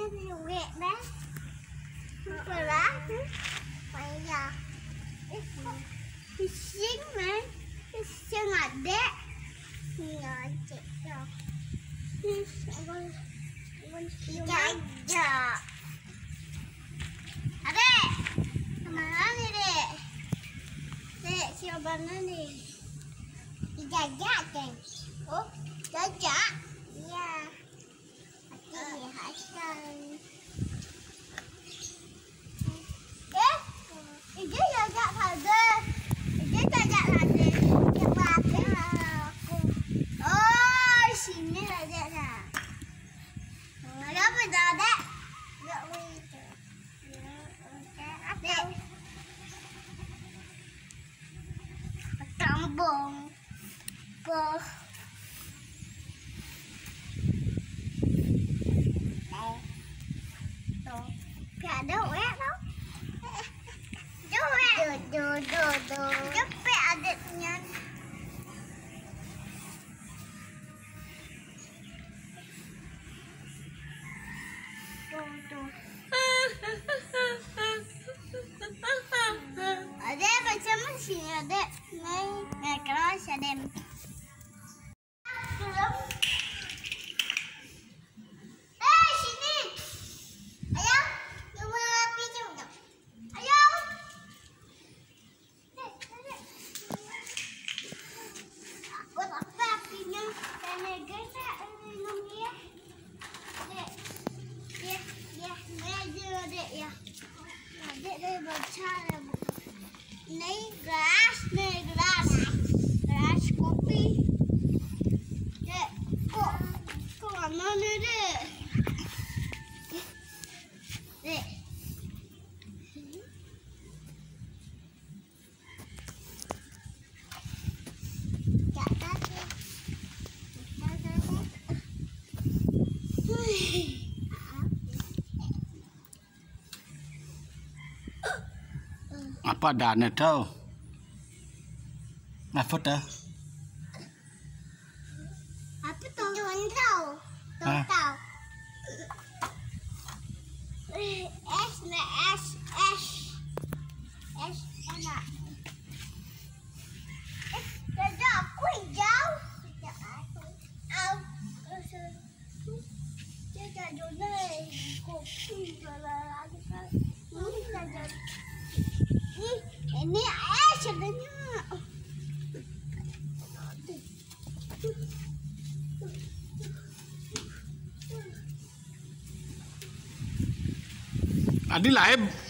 duit dah. Apalah? Payah. Fishing man. Fishing adik. Ya, adik dah. Jajak. Adik. Mana ni, Dek? Dek, siapa mana ni? Jajak kan? Oh, jajak? Ya. Hati Hasan. Dia jajak pada. Dia jajak pada. Dia pakai aku. Oh, sini lah Dek dah. Ada apa dah, Dek? Tak boleh. Dek. Tambung. Boh. Tak ada wet tau. Cepet adiknya. Adik macam mana sini adik? Naik kelas adik. Adik dah baca dah. Ni gelas kopi. Dek, kok mana ni Dek? Dek. Tak tahu. Apa dah nak tahu? Apa dah? Apa tu? Tahu. Tahu. S nak S nak. Dah aku jauh. Dia dah jual kopi jualan kan. Ini sebenarnya. Adi lah